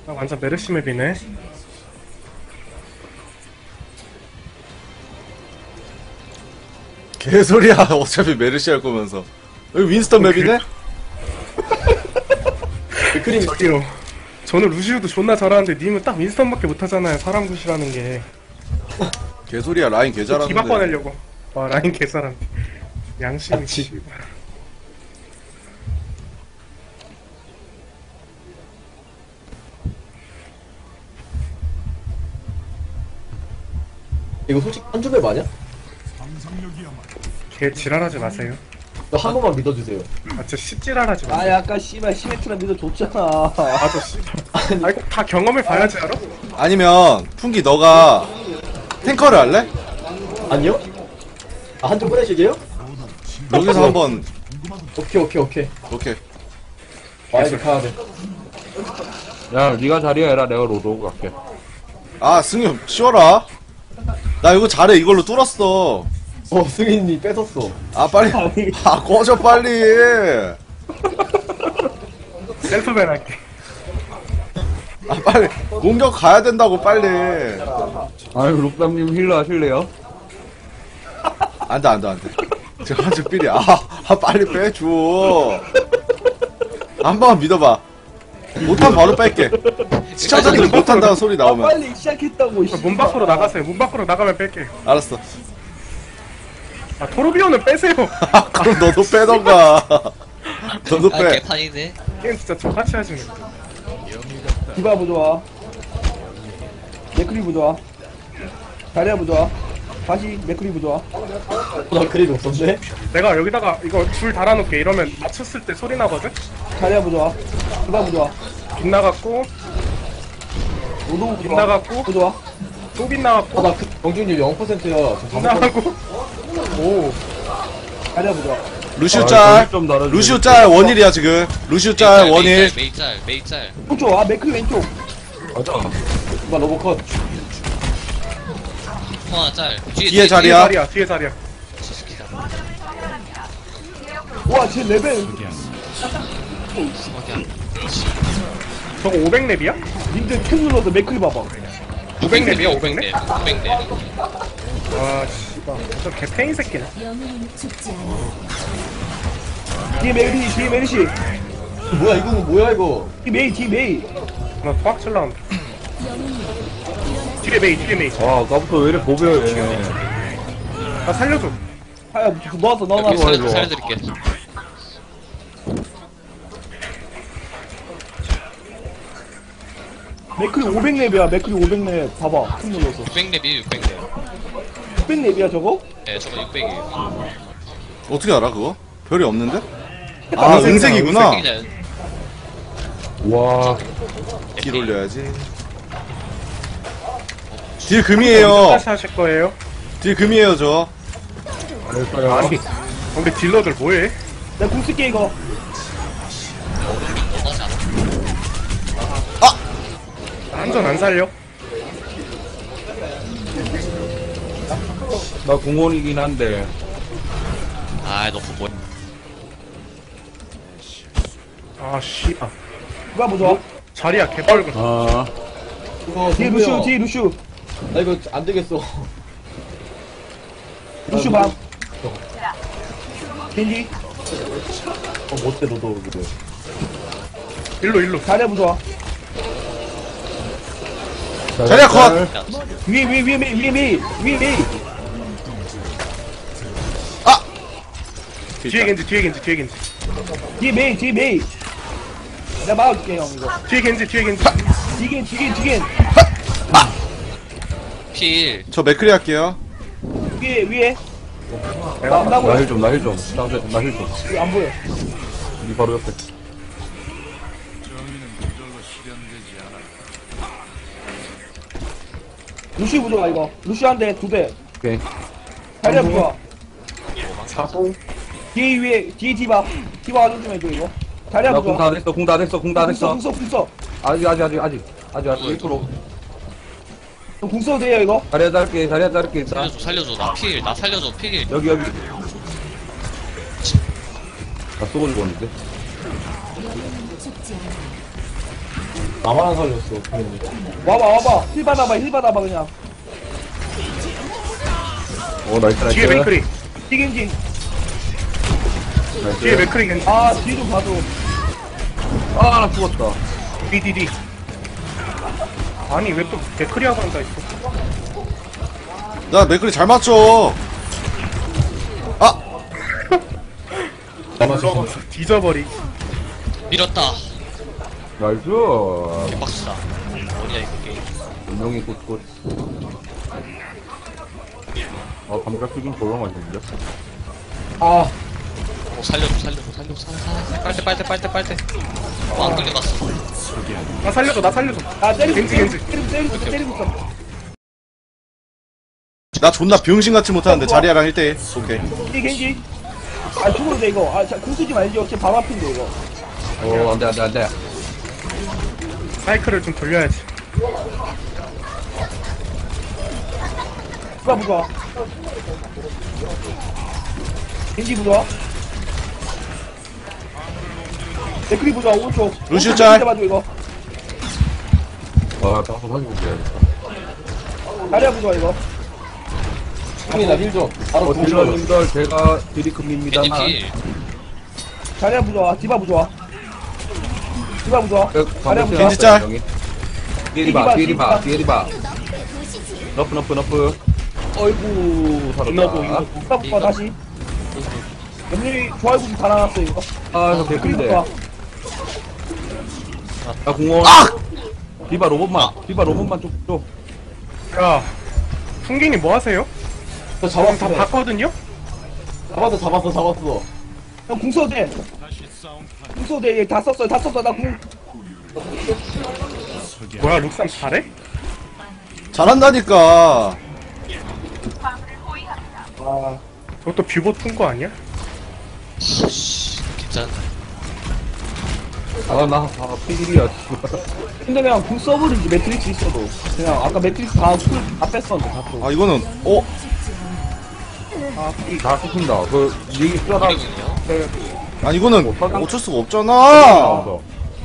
아, 완전 메르시 맵이네. 개소리야. 어차피 메르시 할 거면서. 여기 윈스턴 맵이네? 맥크림 저기요. 저는 루시우도 존나 잘하는데 님은 딱 윈스턴밖에 못하잖아요. 사람 굿이라는 게. 개소리야. 라인 개 기 바꿔 잘하는데. 내려고. 와 라인 개사람. 양심이 그치. 씨발. 이거 솔직히 한주맵 아니야? 개 지랄하지 마세요. 너 한 번만 믿어주세요. 아 진짜 씹지랄하지 아 마세요. 약간 씨발 시메트라 믿어줬잖아. 아저 씨발. 아니 꼭 다 경험을 봐야지 알아? 아니면, 풍기 너가 탱커를 할래? 아니요? 아 한주 꺼내시게요? 여기서 한번, 오케이 오케이 오케이. 오케이. 와이드 가야 돼. 야, 니가 자리야 해라. 내가 로드 오고 갈게. 아, 승유, 쉬어라. 나 이거 잘해. 이걸로 뚫었어. 승인이 뺏었어. 아, 빨리. 아, 꺼져, 빨리. 셀프밴 할게. 아, 빨리. 공격 가야 된다고, 빨리. 아유, 룩담님 힐러 하실래요? 안 돼, 안 돼, 안 돼. 저 한줄 삐리. 빨리 빼줘. 한 번만 믿어봐. 못하면 바로 뺄게. 시청자들이 못한다는 소리 나오면. 빨리 시작했다고. 문 밖으로 나가세요. 문 밖으로 나가면 뺄게. 알았어. 아 토르비오는 빼세요. 그럼 너도 빼던가. 너도 아 빼. 개판이네. 게임 진짜 똑같이 하시네. 디바 부좋아. 맥크리 부좋아. 다리아 부좋아. 다시 맥크리 부좋아. 나 그림이 없었네. 내가 여기다가 이거 줄 달아놓게. 이러면 맞췄을 때 소리 나거든? 다리아 부좋아. 디바 부좋아. 빗나갔고 로도 빗나갔고 부좋아. 또 빗나갔고 나 정준이 0%야. 빗나가고 오 다리아 부좋아. 루시우 아, 짤. 좀 달아주세요. 루시우 짤 원일이야 지금. 루시우 짤 원일. 메이짤. 왼쪽 맥크리 왼쪽. 맞아. 디바 로보컷. 하나 짤. 뒤에 뒤에 자리야. 자리야 뒤에 자리야. 와, 쟤 레벨. 저거 500렙이야? 님들 탭 눌러서 맥크리 봐봐. 500렙이야 500렙? 500렙. 와 씨발 저 개페인 새끼네. 뒤에 메리, 뒤에 메리시. 뭐야, 이거는 뭐야, 이거? 뒤에 메이, 뒤에 메이. 나꽉 칠라온다. 뒤에 메이 뒤에 메이. 와, 아까부터 왜 이래 보벼, 얘. 나 살려줘. 아, 넣었어, 넣어놔. 살려드릴게. 맥크리 500렙이야, 맥크리 500렙. 봐봐, 탭 눌러서. 600렙이 600렙. 600렙이야, 저거? 네, 저거 600이에요. 어떻게 알아 그거? 별이 없는데? 아 은색이구나. 와, 딜 올려야지. 딜 금이에요. 언제까지 하실 거예요? 딜 금이에요 저. 알았어요. 아니 근데 딜러들 뭐해? 내가 궁 쓸게, 이거. 완전 안 살려. 나 공원이긴 한데. 아, 너프 뭐야? 아 씨발 누가 보자. 자리야 개뻘건. 아, 이거 뒤에 루슈, 뒤에 루슈. 나 이거 안 되겠어. 루슈 반. 겐지. 못돼, 너도. 그래. 일로 다리아 부좋아. 자리야 컷. 위에 메이, 위에 메이. 뒤에 겐지 뒤에 겐지 뒤에 겐지 뒤에 메이. 내가 막아줄게, 형, 이거. 뒤에 겐지 뒤겐. 필. 저 맥크리 할게요. 위에. 내가 나 보여. 나 힐 좀. 나 힐 좀. 안 보여. 니 바로 옆에. 루시 부좋아, 이거. 루시 한 대, 두 대. 오케이. 다리아 부좋아. 자고 뒤에 디바. 디바 와좀 좀 해줘, 이거. 다리아 나 공 부좋아. 다 됐어, 공 다 됐어. 궁 써. 아직 1%. 궁 써도 돼요, 이거. 자리야 짧게 있다. 살려줘. 나 살려줘. 필. 여기. 나 쏘고 죽었는데. 나만 안 살렸어. 와봐. 힐 받아봐 그냥. 나이스 뒤에 나이스. 맥크리. 튀긴지. 뒤에 맥크리 겐지. 아, 뒤 좀 봐줘. 나 죽었다. 디디디. 아니 왜 또 맥크리하고 앉아 있어? 나 맥클이 잘 맞춰. 아! 올라가서 뒤져버리. 밀었다. 나이스. 박수다. 뭐냐 이거 게임. 운명이 굿굿. 감각수 좀 조용하시는데? 아, 살려줘. 빨대. 안 끌려갔어. 나 살려줘. 아, 때리고 겐지, 있어. 겐지. 때리고 있어. 나 존나 병신같이 못하는데 자리아랑 1대1. 오케이. 겐지. 아, 죽어도 돼, 이거. 아, 자, 궁 쓰지 말죠. 쟤 바로 앞인데, 이거. 안돼. 사이클을 좀 돌려야지. 누가 부좋아? 겐지 부좋아? 맥크리 부좋아, 오른쪽. 루시오 짤. 봐줘, 이거. 방송 하지 볼게요. 다리야 부좋아, 이거. 형이나 힐 좀. 바로 궁 줘. 딜러님들 제가 딜이 겐지 큽니다만 필. 다리야 부좋아, 디바 부좋아. 디바 부좋아. 다리야 부좋아. 겐지 짤. 뒤에 리바. 너프. 어이구 이너고, 살았다. 디바 부좋아, 다시. 염려이 좋아요구 다 나왔어, 이거. 저 맥크리 개꿀인데. 부좋아. 공원. 디바 로봇만 쭉. 야, 풍기님 뭐 하세요? 저 저랑 다 잡았어. 봤거든요? 잡았어. 형, 궁 써도 돼. 궁 써도 돼. 얘 다 썼어. 나 궁. 뭐야, 룩삼 잘해? 잘한다니까. 아, 저것도 뷰보 푼거 아니야? 괜찮다. 나 피딜이야. 근데 그냥 궁 써버리지. 매트릭스 있어도. 그냥 아까 매트릭스 다 뺐었는데, 다 또. 아, 이거는, 다 씹힌다. 니 뼈가 그리고요. 아니, 이거는 어쩔 수가 없잖아. 나와서.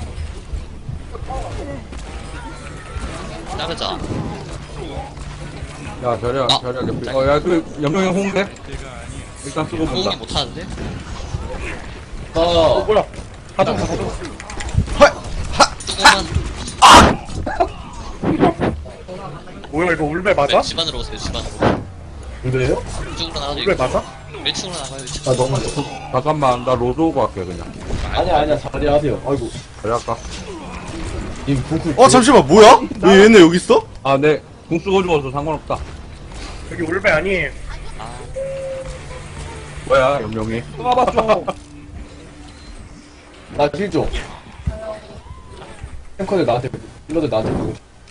자르자. 야, 저리야. 야, 염룡이 홍대? 일단 쓰고 본다. 호응이 못하는데? 뭐야. 가져가. 조금만. 뭐야, 이거 울베 맞아? 집안으로 오세요. 집안으로. 그래요? 이쪽으로 나가도 울베 맞아? 왼쪽으로 나가요. 아, 너무. 잠깐만, 나 로드 오고 갈게, 그냥. 아니야. 자리 하세요. 아이고. 저리 할까? 님 궁. 잠시만, 뭐야? 왜 얘네 여기 있어? 네. 궁 쓰고 죽어서 상관없다. 여기 울베 아니에요. 뭐야, 염룡이. 봐봤죠. 나 힐 줘. 탱커들 나한테, 힐러들 나한테 보고.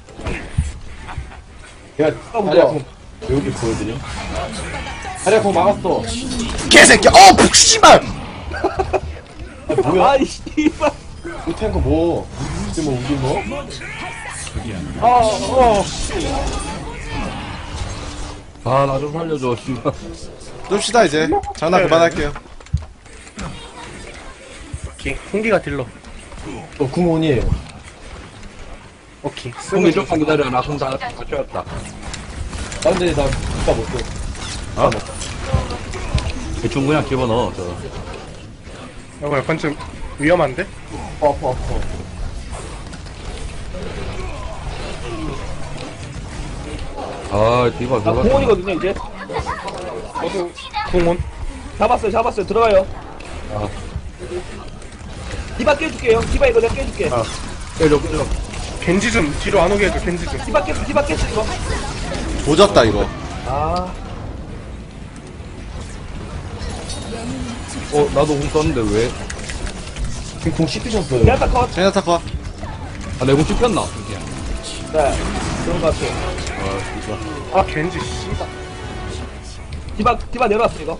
내가 다리아콩 여기 보여드려. 다리아콩 막았어. 개새끼야! 북씨발! 뭐야? 아이, 씨발. 이 탱커 뭐? 지금 뭐, 우리 뭐? 나 좀 살려줘, 씨발. 둡시다, 이제. 장난 그만할게요. 오케이. 풍기가 딜러. 궁원이에요. 오케이. 형이 조금 기다려. 나 궁 다 채웠다. 근데 나 진짜 못 써. 대충 그냥 집어넣어, 이거 약간 좀 위험한데? 아파. 디바, 나 공원이거든요, 이제. 공원. 잡았어요. 들어가요. 디바 깨줄게요. 디바 이거 내가 깨줄게. 깨져. 겐지 좀 뒤로 안 오게 해줘, 겐지 좀. 디바 깼어, 이거. 조졌다, 이거. 아, 나도 궁 썼는데 왜? 지금 공 씹히셨어요. 야타 컷. 제나타 컷. 내궁 씹혔나? 네, 그런 것 같아. 아, 겐지, 씨발. 디바 내려왔어, 이거.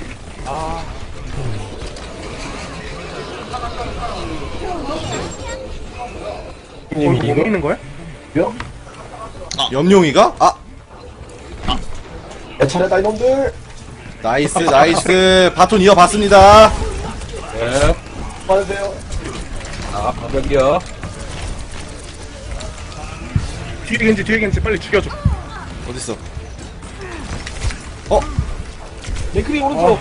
이거 뭐 있는 거야? 염룡이가? 야, 차례다, 이놈들. 나이스. 바톤 이어봤습니다. 네. 받으세요. 여기요. 뒤에 겐지 빨리 죽여줘. 어딨어? 맥크리 오른쪽.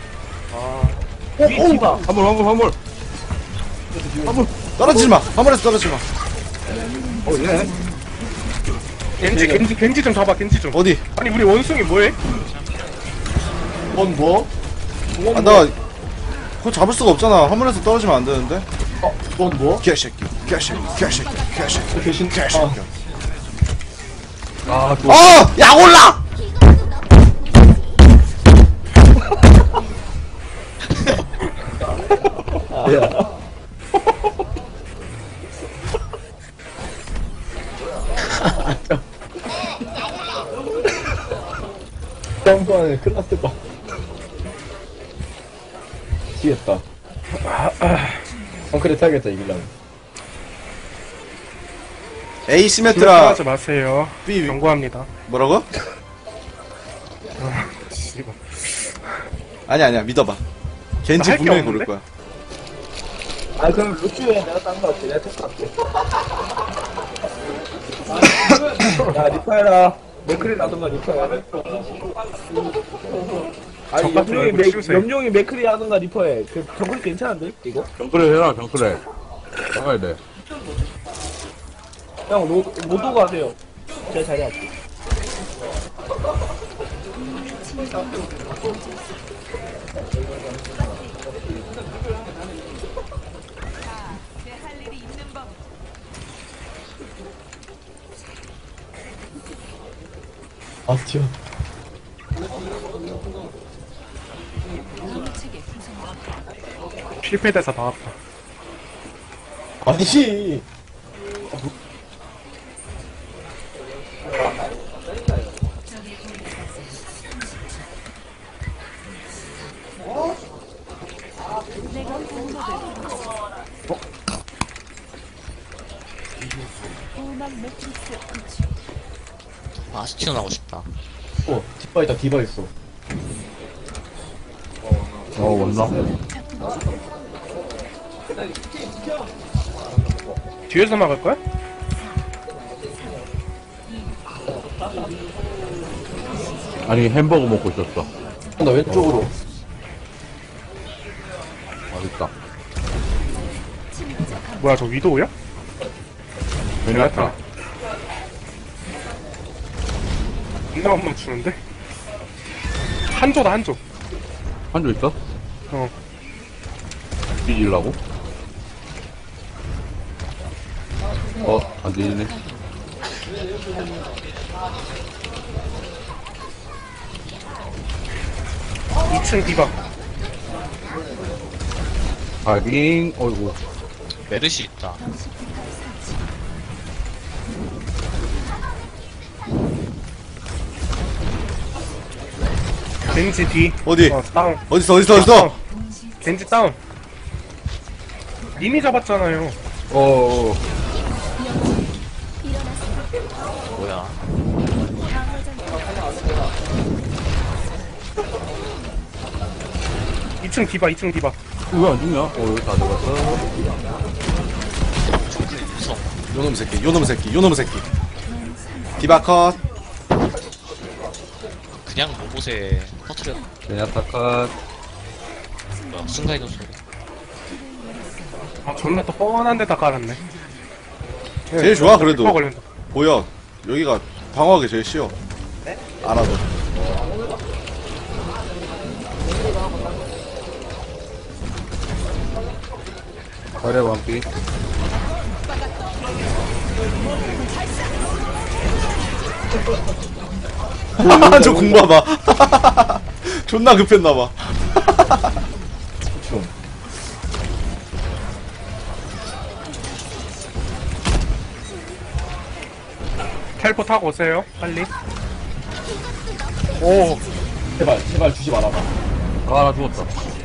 위에 디바. 화물. 떨어지지 마. 화물에서 떨어지지 마. 예. 겐지 좀 잡아, 겐지 좀. 어디? 아니, 우리 원숭이 뭐해? 넌 뭐? 아, 나 그거 잡을 수가 없잖아. 화물에서 떨어지면 안 되는데. 넌 뭐? 개새끼. 개새끼. 대신 개새끼. 아, 또. 약 올라! 야. 점프하는 큰일 났을 거. 미치겠다. 펑크를 타야겠다, 이길라면. 에이시메트라. 하지 마세요. B 경고합니다. 뭐라고? 씨발. 아니야 믿어봐. 겐지 할게 분명히 없는데? 고를 거야. 아, 그럼 루시오에 내가 딴 거 할게. 내가 테스트 할게. 야, 리파해라. 맥크리 나던가 리파해. 아니, 정답 말고 치우세요. 염룡이 맥크리 하던가 리퍼해. 그, 정글 괜찮은데, 이거? 정크레 해라, 정크레. 나가야 돼. 형, 로도가 하세요. 제가 잘해할게. 바스티온. 실패돼서 나왔다. 아니지. 아스티온 하고 싶다. 디바 있다, 디바 있어. 왔나? 뒤에서 막을 거야? 아니, 햄버거 먹고 있었어. 나 왼쪽으로. 맛있다. 뭐야, 저 위도우야? 베네타. 존나 안 맞추는데? 한조다, 한조. 한조 있어? 어. 뒤질라고? 안 뒤지네. 이 2층 디바. 하긴, 어이구. 메르시 있다. 겐지 뒤. 어디? 다운. 어딨어? 겐지 다운. 님이 잡았잖아요. 뭐야. 이 2층 디바, 2층 디바. 왜 안 죽냐? 여기 다 들어갔어. 무서워. 요놈 새끼. 디바 컷. 그냥 로봇에 터트려. 베네타 컷. 뭐야, 순간이동 소리. 아, 존나 또 뻔한 데다 깔았네. 제일 좋아, 그래도. 리퍼 걸린다. 보여. 여기가 방어하기 제일 쉬워. 알아도. 가래 왕비. 저 공봐봐. 존나 급했나봐. 텔포 타고 오세요, 빨리. 오, 제발 주지 말아봐. 나 죽었다.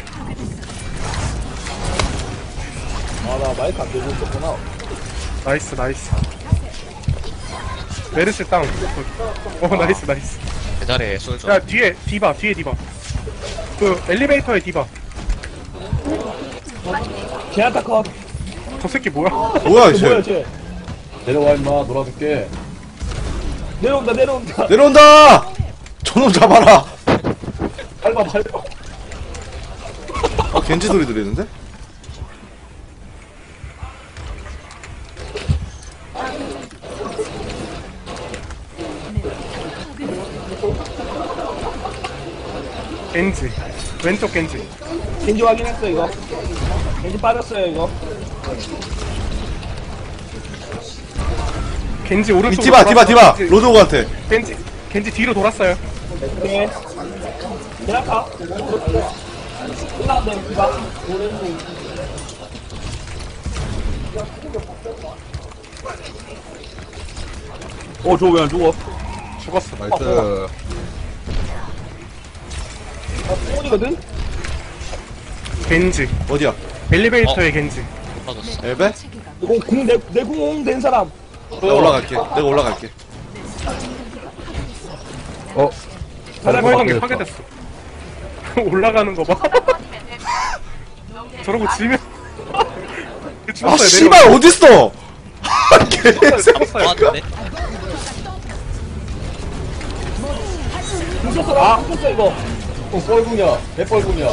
아, 나 마이크 안 들고 있었구나. 나이스. 메르시 다운. 나이스. 배달의 솔저. 야, 뒤에 디바. 그, 엘리베이터에 디바. 제아타 컷. 저 새끼 뭐야? 뭐야, 뭐야, 쟤. 쟤. 내려와, 임마. 놀아줄게. 내려온다 내려온다. 내려온다! 저놈 잡아라! 밟아 밟아. 겐지 소리 들리는데? 겐지. 왼쪽 겐지. 겐지 확인했어 이거. 겐지 빠졌어요 이거. 겐지 오른쪽. 디바 로드오그한테. 겐지 뒤로 돌았어요. 네. 그냥 가. 올라온다 이거. 저거 왜 안 죽어? 죽었어. 나이스. 폰이거든. 겐지. 어디야? 엘리베이터에 겐지. 빠졌어. 엘베? 이거 궁내궁 된 사람. 내가 올라갈게. 사람 어, 활동이 됐다. 파괴됐어. 올라가는 거 봐. 저러고 지면. 아, 씨발, 어딨어! 죽었어요. 빠졌네. 궁쳤어 궁쳤어 이거. 뻘궁이야. 개뻘궁이야.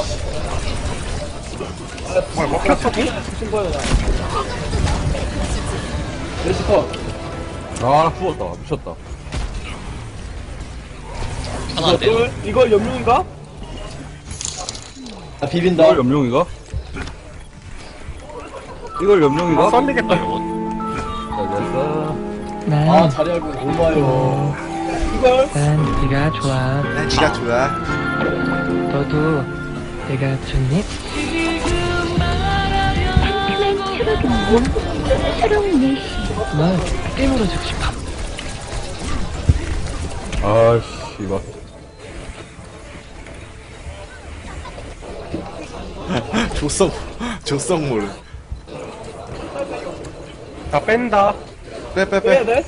뭐야, 먹혔어? 무슨 거야 그냥. 레시터. 나 죽었다. 미쳤다. 편한데. 이걸 염룡인가? 아 비빈다. 이걸 염룡이가? 이걸 염룡이가? 썰리겠다. 알겠어. 아 자리 알고 얼마요. 이걸 난 네가 좋아. 니가 좋아. 너도 내가 좋니? 난 게임으로 주고 싶어. 아이씨, 이거. 조성물. 나 뺀다. 빼야 빼. 돼?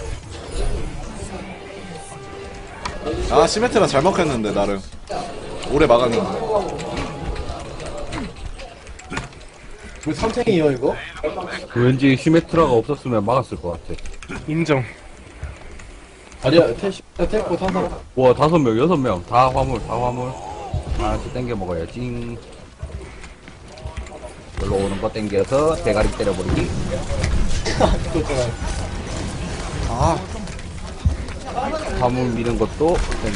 아, 시메트라 잘 먹혔는데, 나름. 오래 막았는데. 왜 3탱이에요 이거? 왠지 시메트라가 없었으면 막았을 것 같아. 인정. 아니야 텔포 탄 사람. 와, 5명, 6명. 다 화물. 하나씩 땡겨 먹어야지. 여기로 오는 거 땡겨서 대가리 때려버리기. 아, 화물 미는 것도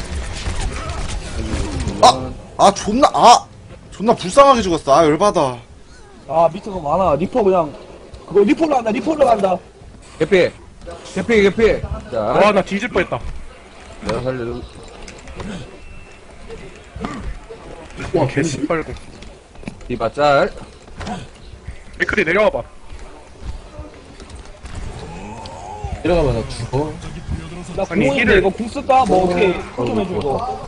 존나 불쌍하게 죽었어. 아, 열받아. 아 밑에가 많아. 리퍼 그냥 그거 리퍼로 간다. 개피. 자, 와, 나 뒤질 뻔했다. 내가 살려. 와, 개 씨발고. 디바 짤. 맥클이 내려와봐. 내려가면 나 죽어. 나 아니, 궁인데 힐을- 이거 궁 쓸까? 뭐 어떻게 좀 해주고.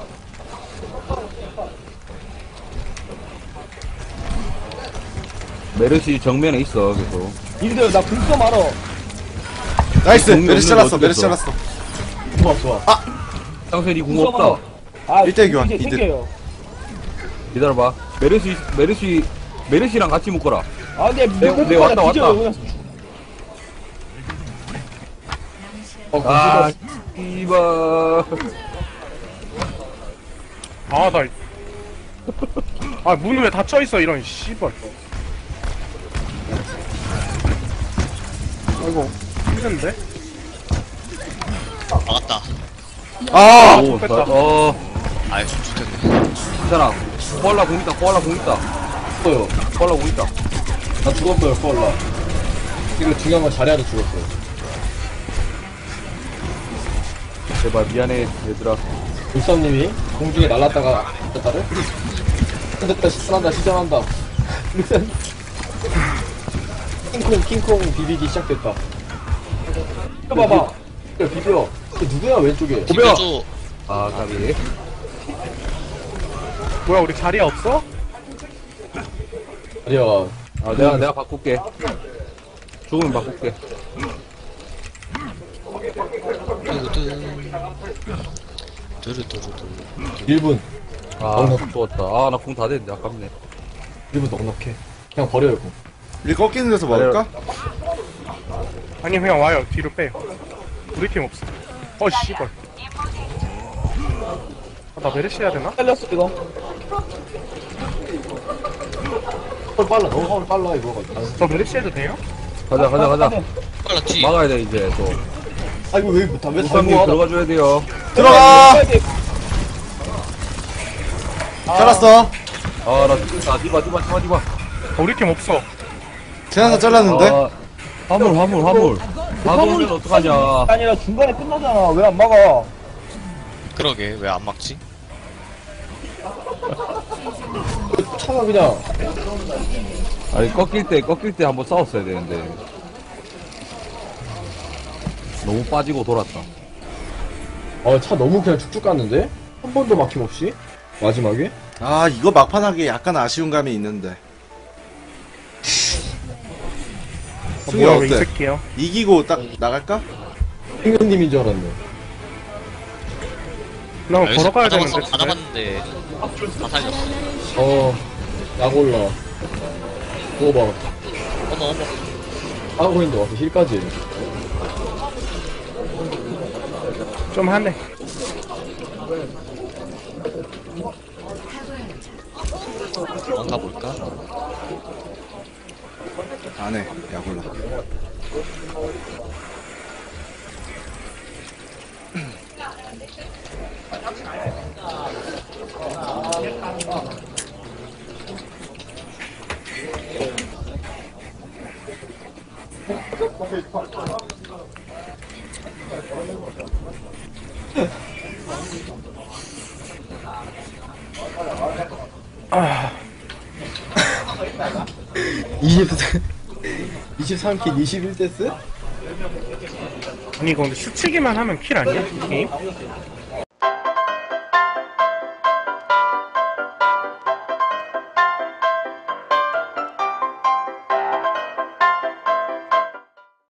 메르시 정면에 있어, 계속. 님들 나 궁 써 말어. 나이스! 공이 메르시 없는데 잘랐어, 메르시 어떻게 잘랐어. 좋아. 상선이 궁 궁 써 말어. 없다. 아 일대 교환, 이제 이대. 챙겨요. 기다려봐. 메르시랑 같이 묶어라. 아 근데 네, 왔다. 아, 디바. 아, 나. 아, 문 왜 닫혀있어, 이런, 씨발. 아이고, 힘든데? 막았다. 아! 오, 뺐다. 아이, 좋겠네. 괜찮아. 코알라 공 있다. 죽었어요. 코알라 공 있다. 나 죽었어요 펄라. 이거 중요한 건 자리하도 죽었어요. 제발 미안해, 얘들아. 울산님이 공중에 날랐다가 됐다를? 됐다 시전한다. 킹콩 비비기 시작됐다. 이거 봐봐. 이거 비벼. 이거 누구야 왼쪽에? 고배야. 비벼줘. 아, 가비. 뭐야, 우리 자리야 없어? 자리야. 아, 내가 바꿀게. 죽으면 바꿀게. 두루두루두. 1분. 아, 죽었다. 아, 나 궁 다 됐는데 아깝네. 1분 넉넉해. 그냥 버려요. 공. 우리 꺾이는 데서 막을까? 아니, 그냥 와요. 뒤로 빼요. 우리 팀 없어. 씨발. 아, 나 메르시 해야 되나? 살렸어 이거. 헐 빨라. 너무 헐 빨라 이거. 저 메르시 해도 돼요? 가자, 가자. 빨랐지. 막아야 돼, 이제, 또. 아 이거 왜 못하? 왜 우상님 잘못 들어가줘야 돼요. 들어가! 잘랐어. 아, 나 죽겠다. 디바. 우리 팀 없어. 제나사 잘랐는데? 아, 화물. 화물은 어떡하냐. 아니라 중간에 끝나잖아. 왜 안 막아? 그러게 왜 안 막지? 차가 그냥. 아니, 꺾일 때 한번 싸웠어야 되는데. 너무 빠지고 돌았다. 차 너무 그냥 쭉쭉 갔는데? 한 번도 막힘 없이? 마지막에? 아, 이거 막판 하기 약간 아쉬운 감이 있는데. 승희 뭐야, 왜 이 어때? 새끼야? 이기고 딱 나갈까? 행님인 줄 알았네. 나 아, 여기서 걸어가야 받아봤- 되는데. 집에. 받아봤는데 다 살렸어. 약 올라. 그거 봐. 어머. 하고 있는데 와서 힐까지. 좀 하네. 뭔가 볼까? 안 해. 야골라. 아, 23킬 21데스? 아니, 이거 근데 스치기만 하면 킬 아니야? 이 게임?